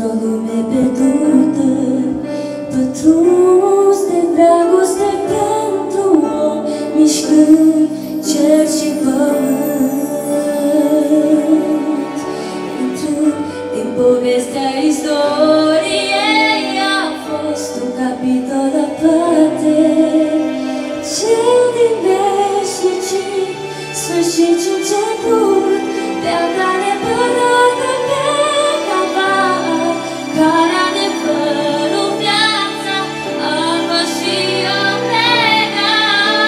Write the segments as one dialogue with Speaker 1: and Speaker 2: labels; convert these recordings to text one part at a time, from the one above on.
Speaker 1: într-o lume pierdută, pătruns de dragoste pentru om, mișcând cer și pământ. Într-un din povestea istoriei a fost un capitol aparte, cel din veșnicii, sfârșit și început, de-a nepărată pe calvar, care adevărul, viața, Alfa și Omega.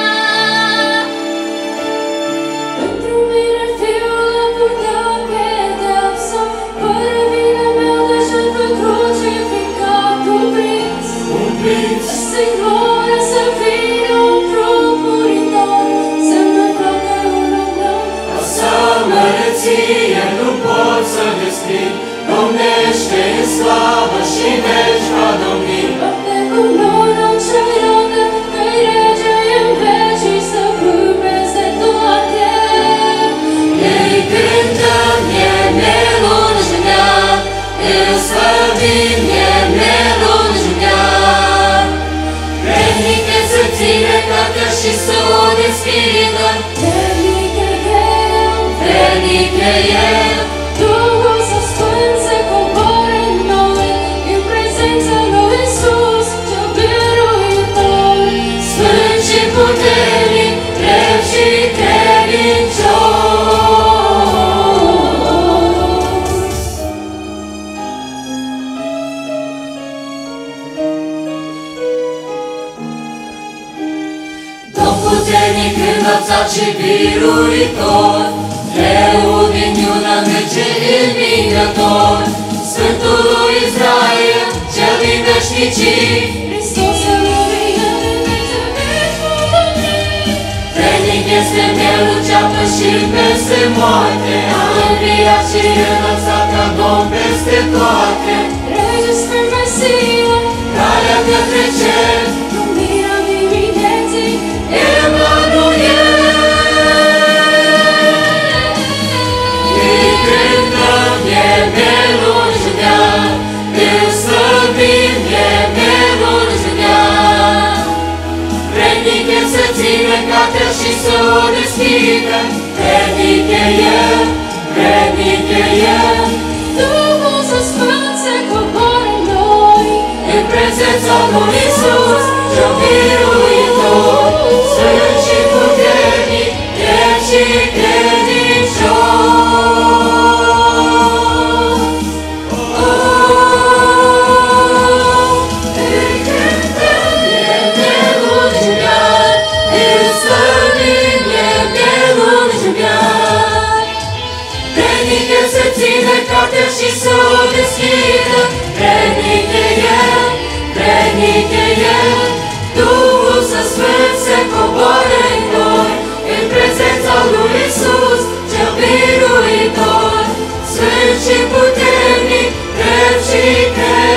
Speaker 1: Pentru mine Fiul a purtat pedeapsa, fără vina mea de jertfă cruce, fiindcă a cuprins să-i gloria să vină un trup muritor, să-mi facă un om.
Speaker 2: Asta măreție nu pot să descrii, domnește în slavă și veci va domni.
Speaker 1: Bate cu nora ce iată, că-i rege în vecii stăpân peste toate.
Speaker 2: Ei cântă, e melungeat, îl slăvim, e melungeat. Vrednic e să ține cartea și să o deschidă, vrednic e El.
Speaker 1: Duhul să sfânt se coboare în noi, în prezența lui Iisus, cel biruitor.
Speaker 2: Sfânt și puternic, drept și credincios. Domn puternic, înălțat și biruitor, Leul din Iuda, merge învingător, Sfântul lui Israel, cel din veșnicii,
Speaker 1: Hristos a înviat în vece veci va domni.
Speaker 2: vrednic este Mielul ce-a pășit peste moarte, a înviat și înălțat ca Domn peste toate.
Speaker 1: Rege spre Mesia,
Speaker 2: Calea către cer,
Speaker 1: lumina dimineții,
Speaker 2: Emanuel. Îi cântăm, e melungeat, îl slăbim, e melungeat. Vrednic e să ține cartea și să o deschidă, vrednic e El, vrednic e El.
Speaker 1: Duhul să sfânt se coboare în noi,
Speaker 2: În prezența lui Iisus, cel biruitor, sfânt și puternic, drept și credincios. Îi cântăm, e melungeat, îl slăbim, e melungeat. Vrednic e să ține cartea și să o deschidă, vrednic e El, vrednic e El. Duhul să sfânt se coboare în noi, în prezența lui Iisus, cel biruitor, sfânt și puternic, drept și credincios.